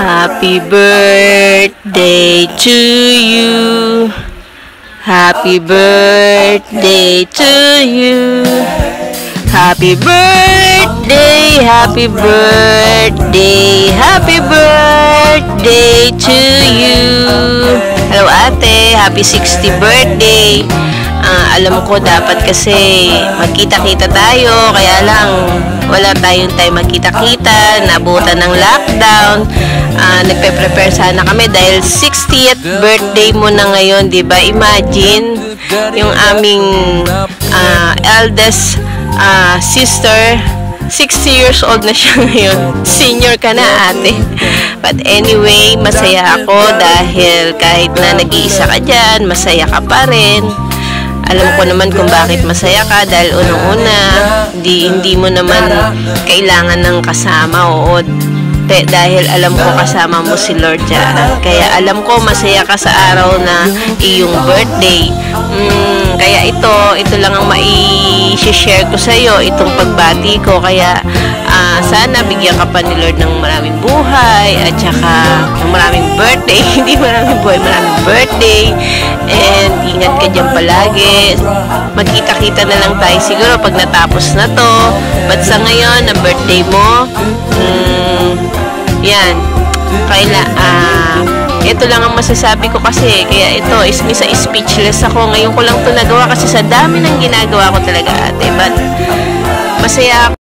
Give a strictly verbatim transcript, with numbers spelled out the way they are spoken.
Happy birthday to you. Happy birthday to you. Happy birthday, happy birthday, happy birthday to you. Hello ate, happy sixtieth birthday. Uh, alam ko dapat kasi magkita-kita tayo, kaya lang wala tayong time magkita-kita, nabutan ng lockdown. Uh, nagpe-prepare sana kami dahil sixtieth birthday mo na ngayon, 'di ba? Imagine yung aming uh, eldest uh, sister, sixty years old na siya ngayon. Senior ka na ate. But anyway, masaya ako dahil kahit na nag-iisa ka dyan, masaya ka pa rin. Alam ko naman kung bakit masaya ka dahil unang-una, hindi, hindi mo naman kailangan ng kasama. Oo, te, dahil alam ko kasama mo si Lord dyan. Kaya alam ko masaya ka sa araw na iyong birthday. Mm, kaya ito, ito lang ang mai-share ko sa iyo, itong pagbati ko. Kaya uh, sana bigyan ka pa ni Lord ng maraming buhay at saka ng maraming birthday. Hindi maraming buhay, maraming birthday. And ingat ka dyan palagi. Magkita-kita na lang tayo siguro pag natapos na to. But sa ngayon, na birthday mo, mm, yan, kaila, ah, ito lang ang masasabi ko kasi, kaya ito, is misa speechless ako. Ngayon ko lang ito nagawa kasi sa dami ng ginagawa ko talaga ate. But, masaya ako.